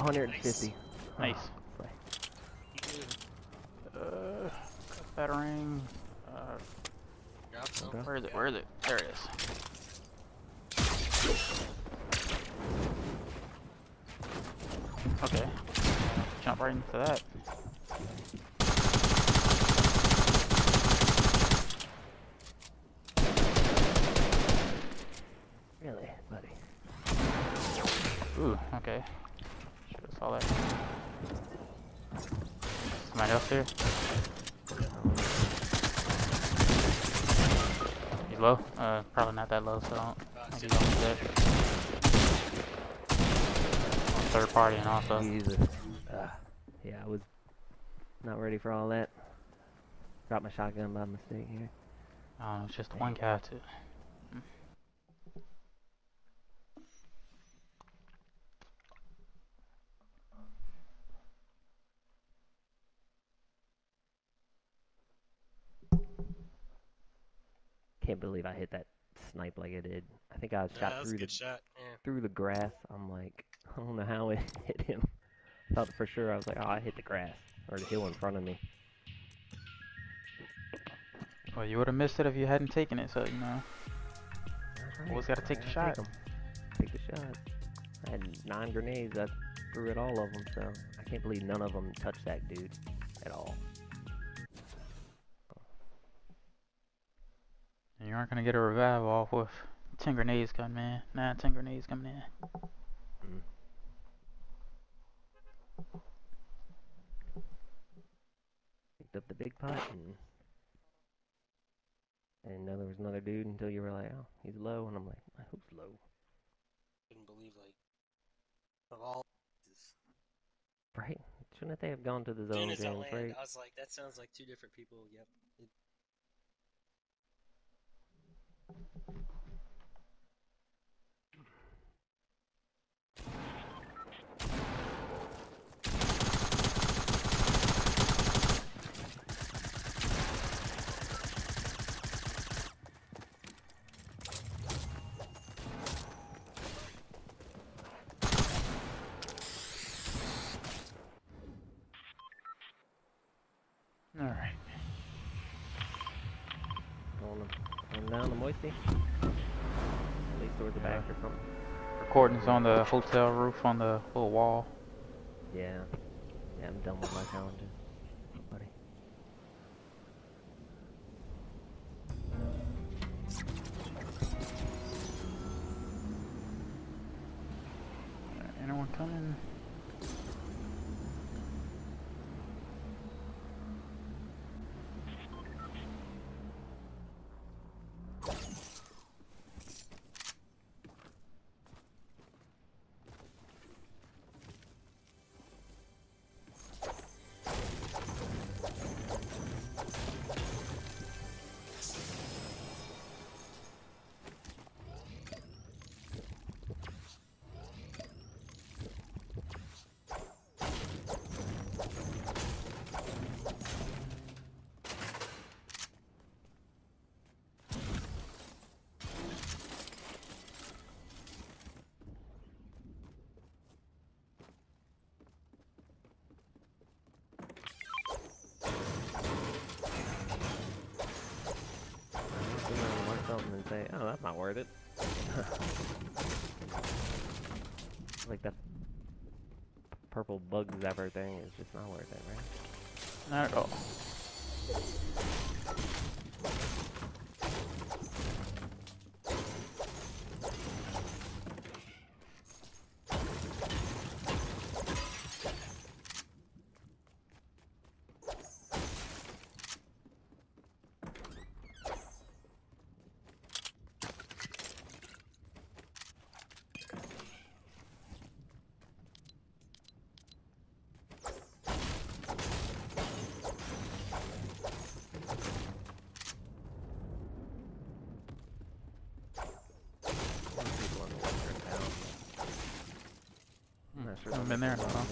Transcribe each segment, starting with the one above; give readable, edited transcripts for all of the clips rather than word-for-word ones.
150. Nice. Oh, Battering. Grab some. okay. Where is it? Where is it? There it is. Okay. Jump right into that. Really, buddy? Ooh, okay. Should have saw that. Somebody else here? He's low? Probably not that low, so I don't think he's almost dead. Third party and also. Jesus. Yeah, I was not ready for all that. Dropped my shotgun by mistake here. Oh, it's just one guy too. Can't believe I hit that snipe like I did. I think I was shot That was a through good shot. Yeah. through the grass. I'm like, I don't know how it hit him. I thought for sure I was like, oh, I hit the grass or the hill in front of me. Well, you would have missed it if you hadn't taken it, so you know. Right. Always gotta take the shot. Take the shot. I had 9 grenades. I threw at all of them, so I can't believe none of them touched that dude at all. And you aren't gonna get a revive off with 10 grenades coming in. Nah, 10 grenades coming in. Mm. Picked up the big pot and I didn't know there was another dude until you were like, oh, he's low, and I'm like, who's low? Couldn't believe, like, of all this. Right? Shouldn't they have gone to the As soon zone, as I James, land, right? I was like, that sounds like two different people. Yep. Alright. Going down the Moisty? At least towards the back or something. Recordings on the hotel roof on the little wall. Yeah. Yeah, I'm done with my challenges, buddy. Anyone coming? Something and say, oh, that's not worth it. Like that purple bug zapper thing is just not worth it, right? Not at all. Haven't been there in a while.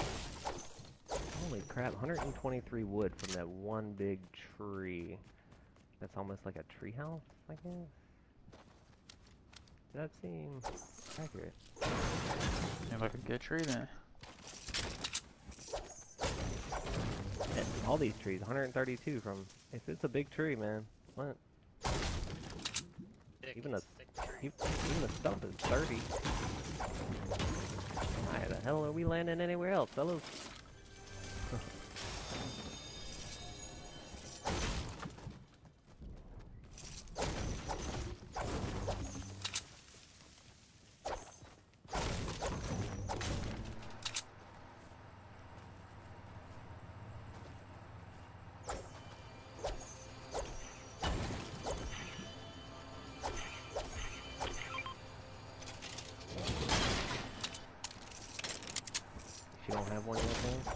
Holy crap, 123 wood from that one big tree. That's almost like a treehouse, I guess. That seems accurate. Seems like a good tree then. And all these trees, 132 from. If it's a big tree, man. What? Even the Thick tree. even the stump is 30. Why the hell are we landing anywhere else, fellas? You don't have one yet, man?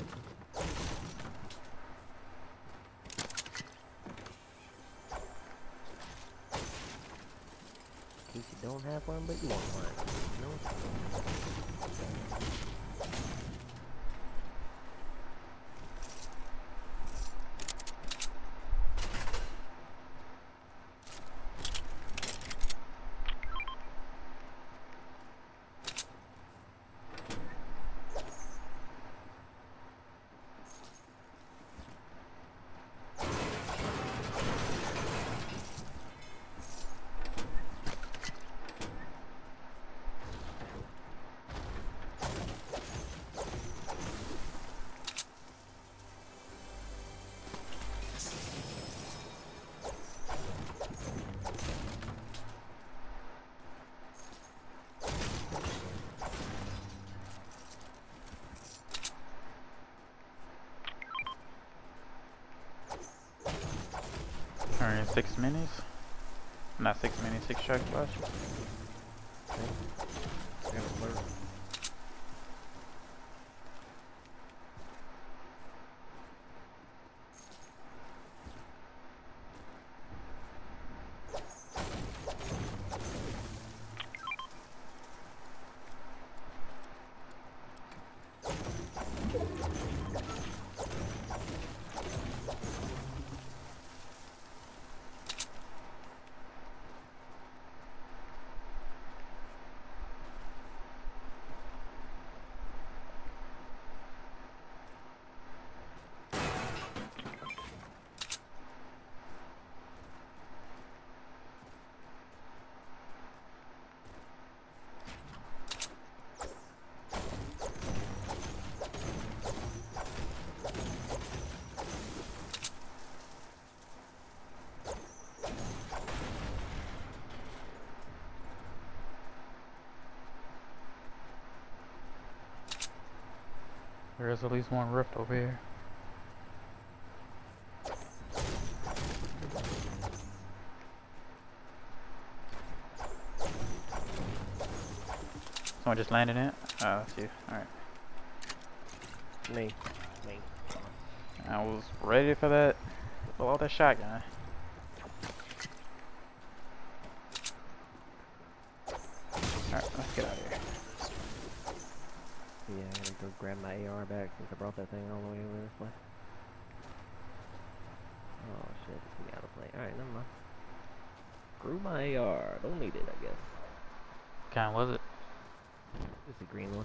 In case you don't have one, but you want one. No? Alright, 6 minis. Not 6 minis, 6 strike flash. There is at least one rift over here. Someone just landed in it? Oh, that's you. Alright. Me. I was ready for that. Pull out that shotgun. Alright, let's get out of here. Yeah, I gotta go grab my AR back since I brought that thing all the way over this way. Oh shit, we gotta play. Alright, never mind. Screw my AR. Don't need it, I guess. What kind was it? It's a green one.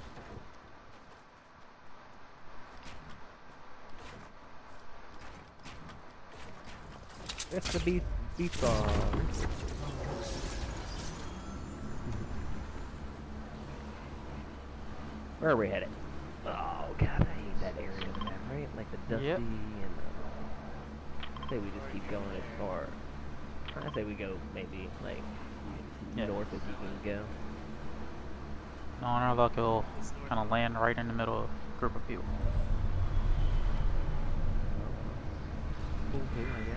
It's the beach bomb. Where are we headed? Oh god, I hate that area of the map, right? Like the dusty Yep. and the... I say we just keep going as far... I say we go maybe like north as you can go. No, our luck will kind of land right in the middle of a group of people. Cool, I guess.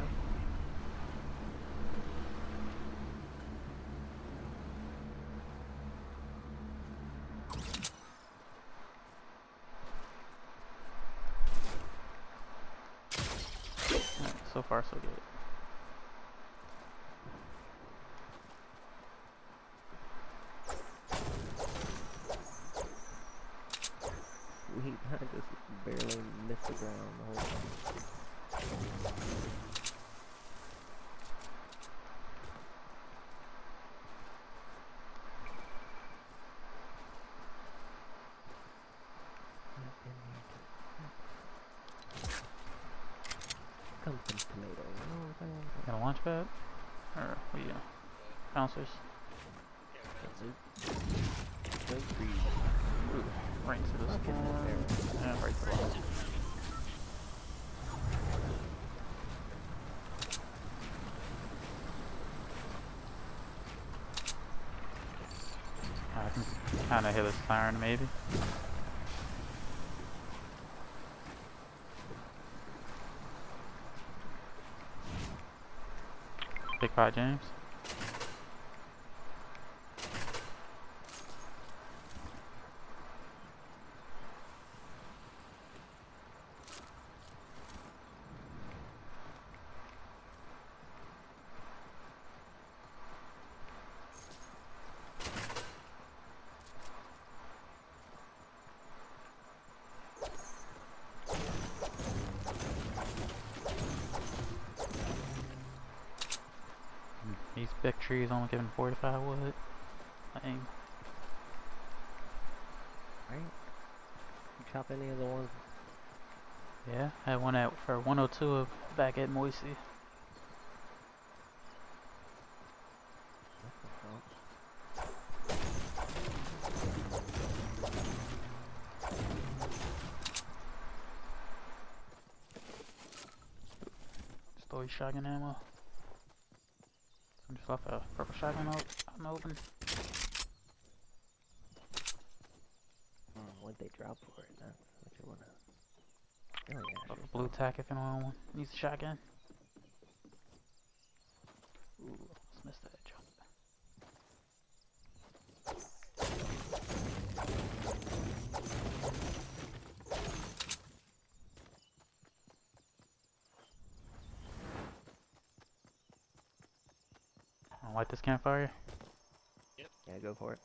Alright, so far so good. Sweet, I just barely missed the ground the whole time. launch pad? Or, what you bouncers? No breeze. Ooh, right into the Fuck is this storm. And right to the launch. I can kinda hear the siren maybe. Big Pot James. These big trees only giving 45 wood. Dang. Right? You chop any of the ones? Yeah, had one at for 102 back at Moisey. That's what's up. Stole your shotgun ammo. I just left a purple shotgun out in the open. What'd they drop for it? That's what you wanna. Oh yeah. Left Sure a blue tack if anyone needs a shotgun. Ooh, almost missed that jump. Light this campfire. Yeah, go for it.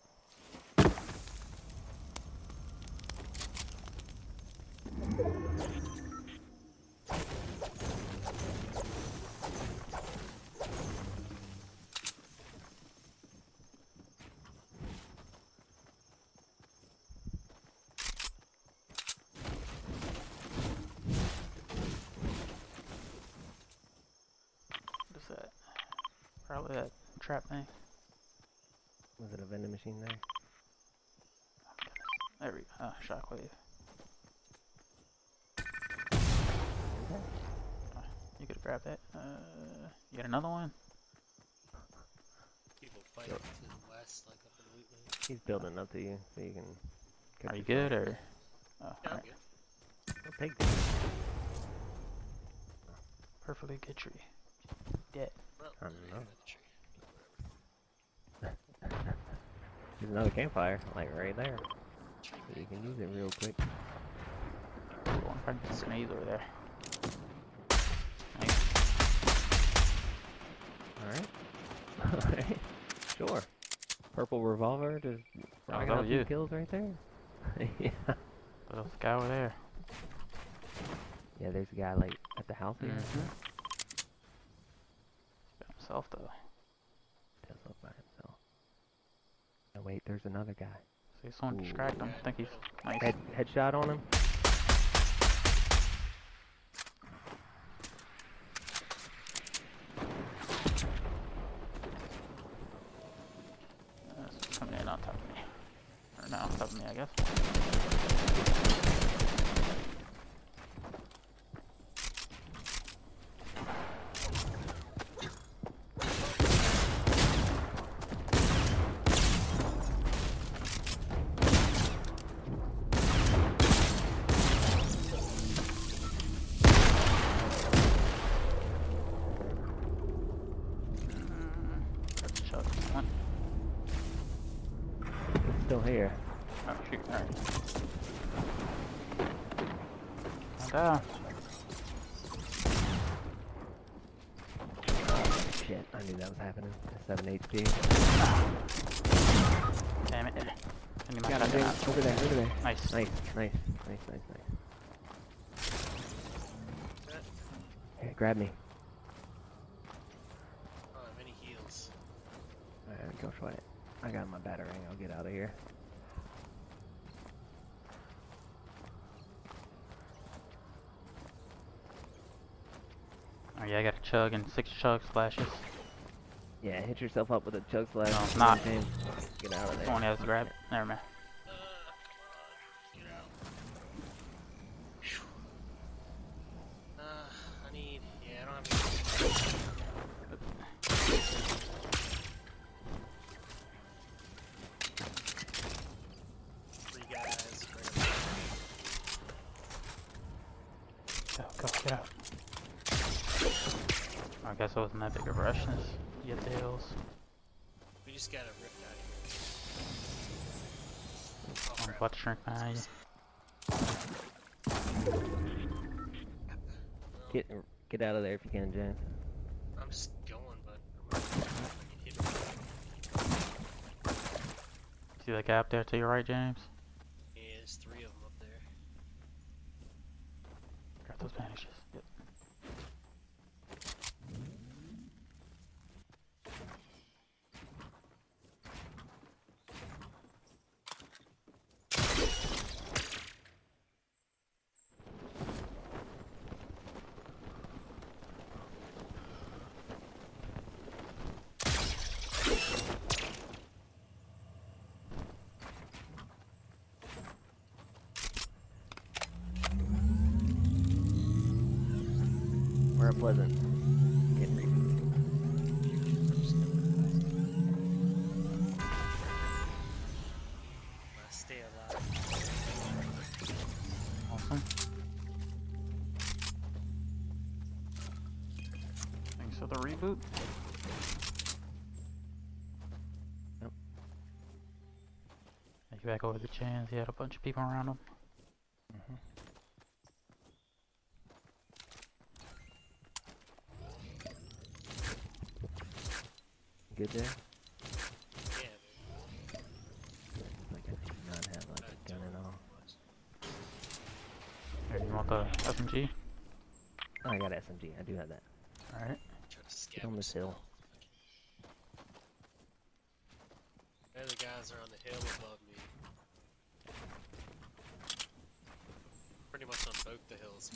What is that? Probably that trap thing. Was it a vending machine there? There we go. Ah, shockwave. You could grab that. You got another one? People fighting to the west, like up in Wheatland. He's building up to you, so you can. Are you good or? Oh, Yeah, I'm alright. good. I'll take this. Perfectly good tree. Dead. Well, I don't know. another tree. There's another campfire, like right there. So you can use it real quick. One friend just sneeze over there. Nice. Alright. Alright. Sure. Purple revolver, just Oh, rocking that out was 2 you. kills right there. Yeah. There's a guy over there. Yeah, there's a guy like at the house here. Mm-hmm. By himself though. Does look by himself. Oh wait, there's another guy. See someone Ooh. distract him. I think he's nice. Headshot on him. This is coming in on top of me. Or no, on top of me, I guess. Let's shove this one. He's still here. Oh shoot, alright. One down. Shit, I knew that was happening. 7 HP. Damn it. I need my Got him, shotgun dude. out. Over there, over there. Nice. Nice. Here, grab me. I don't have any heals. Alright, go for it. I got my battering. I'll get out of here. Oh Yeah, I got a chug and 6 chug splashes. Yeah, hit yourself up with a chug slash. No, it's Come on, not. James. Get out of there. Someone has to grab it. Never mind. Come on, get out. Phew. I need. Yeah, I don't have any. Three guys. Go, get out. I guess it wasn't that big of a rush. You get the hills. We just gotta rip out of here. Oh, I'm crap. about to shrink behind you. Get out of there if you can, James. I'm just going, but I'm not sure if I can hit him. See that gap there to your right, James? Yeah, there's 3 of them up there. Grab those bandages. Yep. We're at Pleasant. Getting rebooted. I'm just gonna stay alive. Awesome. Thanks for the reboot. Yep. Take you back over the chance. He had a bunch of people around him. Good there? Yeah, man. Like I do not have like a gun at all. Here, you want the SMG? Oh, I got SMG. I do have that. Alright. Try to Get on this hill. The other guys are on the hill above me. Pretty much on both the hills.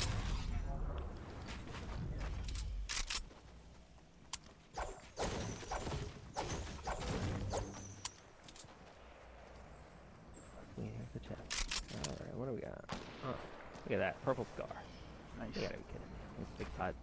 See, here's the chest. Alright, what do we got? Oh, look at that. Purple scar. Nice. You gotta be kidding me. It's big pot.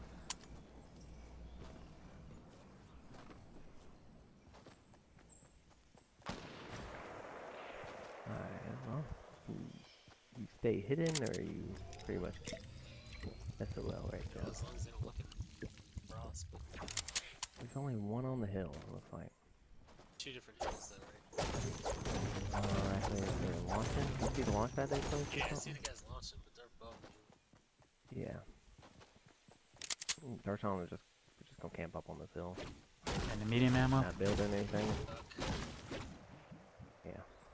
Alright, well, you stay hidden or you pretty much SOL right there. As long as they don't look at Ross, but There's only one on the hill, it looks like. 2 different hills though, right? Actually, they're launching. You see the launch pad they closed or Yeah, I see something? the guys launching, but they're above me. Yeah. Darshan is just, we're just gonna camp up on this hill. And the medium ammo? Not building anything. Yeah,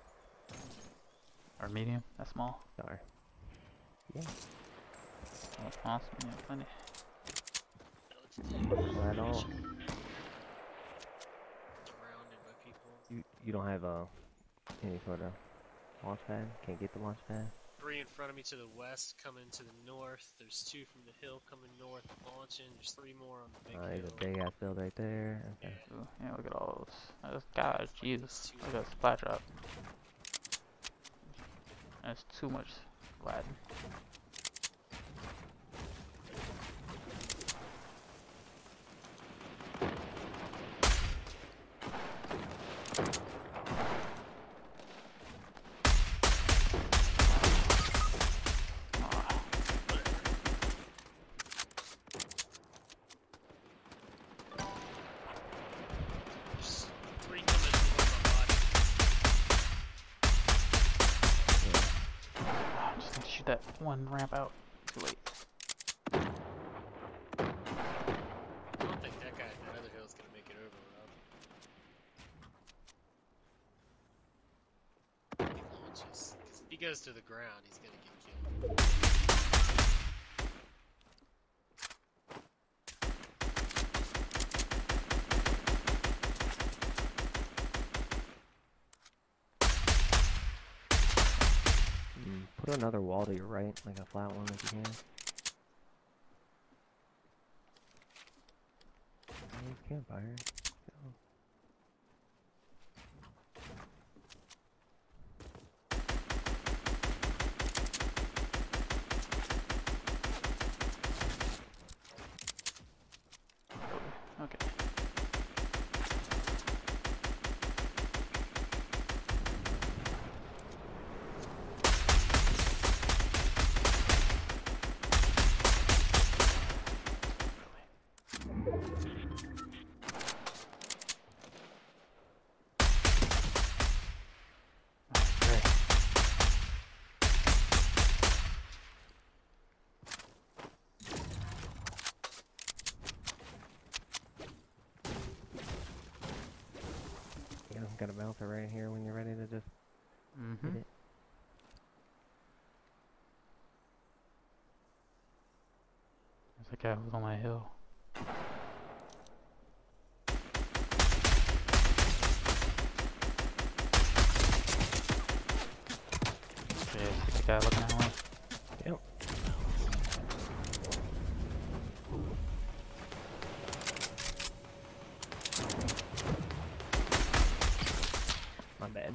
Or medium? That's small. sorry. Yeah, Oh, awesome. Yeah, plenty. not at all. Surrounded by people. You don't have any sort of launch pad? Can't get the launch pad? 3 in front of me to the west, coming to the north. There's 2 from the hill coming north, launching. There's 3 more on the big There's hill. a big ass build right there. Okay. Ooh, yeah, look at all those. Guys, Jesus. Look at that supply drop. That's too much Latin. There's 3 coming towards my body. Just need to shoot that one ramp out. Too late. I don't think that guy at that other hill is gonna make it over, Rob. He launches. 'Cause if he goes to the ground, he's gonna get killed. Put another wall to your right, like a flat one if you can. Nice campfire. Go. Okay. Okay. Yeah, got a bouncer right here when you're ready to just Mm-hmm. hit it. There's a guy who's on my hill. Yeah, the guy looking that way. Yep. My bad.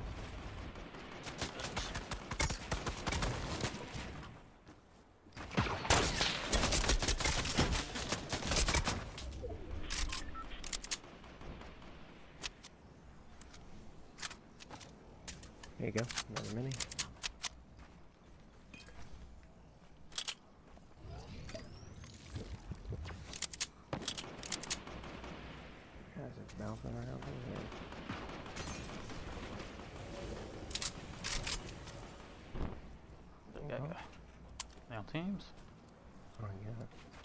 There you go. Another mini. Guys just bouncing around over here. The guy guy. They on teams? Oh yeah.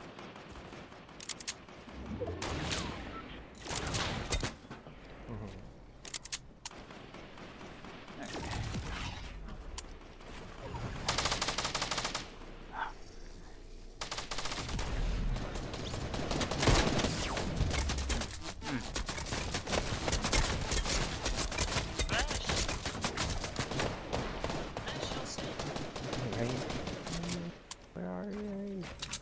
Hey, where are you?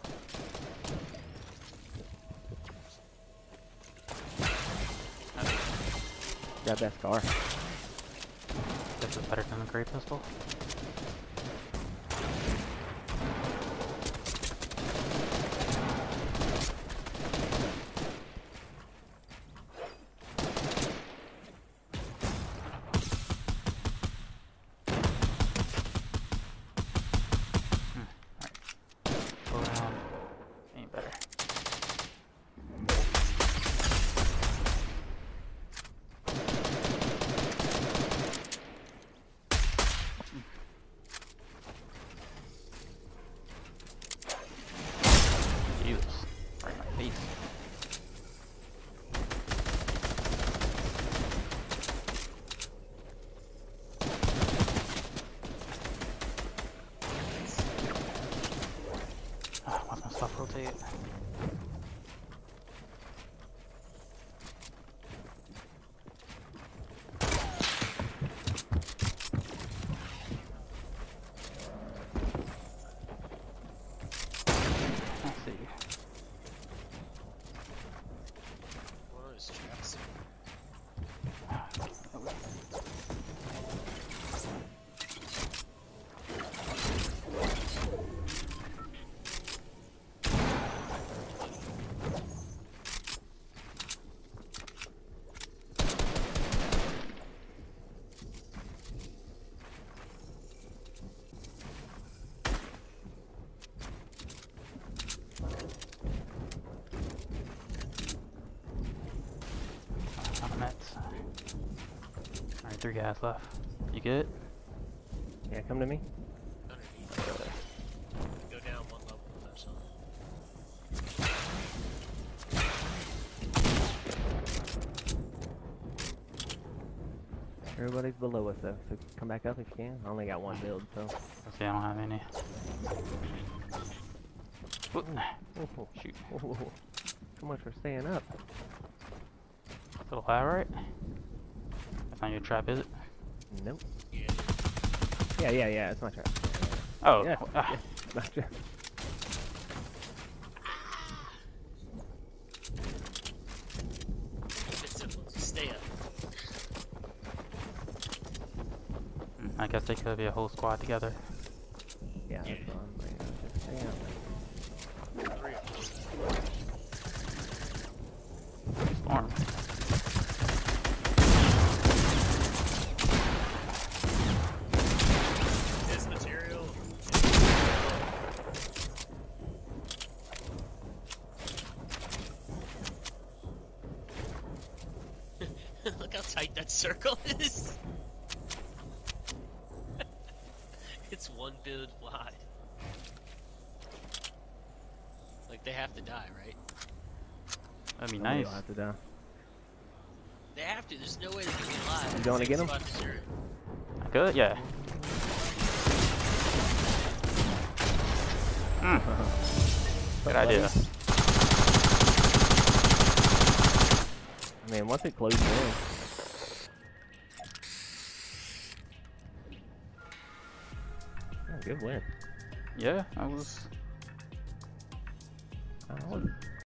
Grab that scar. This is better than the great pistol. Go around. Ain't better. Jesus. Right in my face. Why's my stuff rotate? Let's see. One of those traps. On the meds. Alright, 3 guys left. You good? Yeah, come to me. Underneath. Let's go there. Go down one level. That's all. Everybody's below us though, so come back up if you can. I only got one build, so. Let's see, I don't have any. Whoop. Oh, Shoot. oh, so much for staying up. Little high, right? That's not your trap, is it? Nope. Yeah. Yeah, it's my trap. Oh, Yeah, ah, yeah, it's my trap. I guess they could be a whole squad together. Yeah, that's what I'm bringing up. Just hang out. 3 of them. Storm. His material. Look how tight that circle is. It's 1 build wide. Like, they have to die, right? That'd be Somebody nice. will have to die. They have to. There's no way they can be alive. You wanna get 'em? Spot to zero. I could, yeah. Good idea. I mean, once it closes in. Oh, good win. Yeah, I was. I was